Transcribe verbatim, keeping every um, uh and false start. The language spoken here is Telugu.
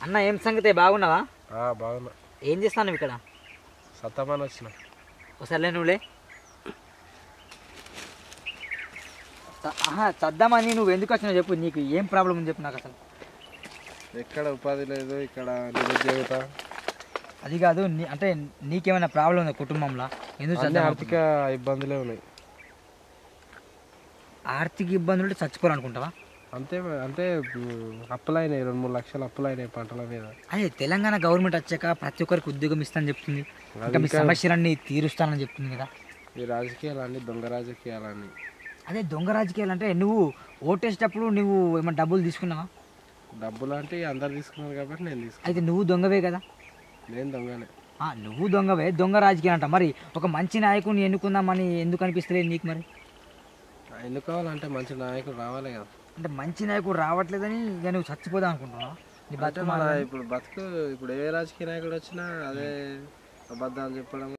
అన్న ఏం సంగతి బాగున్నావా? బాగున్నా. ఏం చేస్తాను ఇక్కడ? సత్తమని వచ్చిన. ఒకసారిలే నువ్వులే. చద్దామని నువ్వు ఎందుకు వచ్చినావు చెప్పు, నీకు ఏం ప్రాబ్లం ఉంది చెప్పు నాకు. అసలు ఎక్కడ ఉపాధి లేదు, ఇక్కడ నిరుద్యోగత. అది కాదు నీ అంటే నీకేమైనా ప్రాబ్లం ఉందా కుటుంబంలో? ఎందుకు ఆర్థిక ఇబ్బందులే ఉన్నాయి. ఆర్థిక ఇబ్బందులు చచ్చిపోవాలనుకుంటావా? అంతే. అంటే అప్పులైనాయి, రెండు మూడు లక్షలు అప్పులైనాయి పంటల మీద. అదే తెలంగాణ గవర్నమెంట్ వచ్చాక ప్రతి ఒక్కరికి ఉద్యోగం ఇస్తానని చెప్తుంది, ఇంకా మీ సమస్యలన్నీ తీరుస్తానని చెప్తుంది కదా. ఈ రాజకీయాలన్నీ దొంగ రాజకీయాలన్నీ. అదే దొంగ రాజకీయాలు అంటే నువ్వు ఓటేసేటప్పుడు నువ్వు ఏమైనా డబ్బులు తీసుకున్నావా? డబ్బులు అంటే అందరు తీసుకున్నారు కాబట్టి నేను తీసుకున్నాను. అయితే నువ్వు దొంగవే కదా? నేను దొంగనే. నువ్వు దొంగవే, దొంగ రాజకీయాలు అంట. మరి ఒక మంచి నాయకుడిని ఎన్నుకుందామని ఎందుకు అనిపిస్తలేదు నీకు? మరి ఎన్నుకోవాలంటే మంచి నాయకుడు రావాలి కదా. అంటే మంచి నాయకుడు రావట్లేదని ఇక నువ్వు చచ్చిపోదాం అనుకుంటున్నావా? నీ బతుకు ఇప్పుడు బతుకు ఇప్పుడు ఏ రాజకీయ నాయకుడు వచ్చినా అదే అబద్ధాలు చెప్పడం.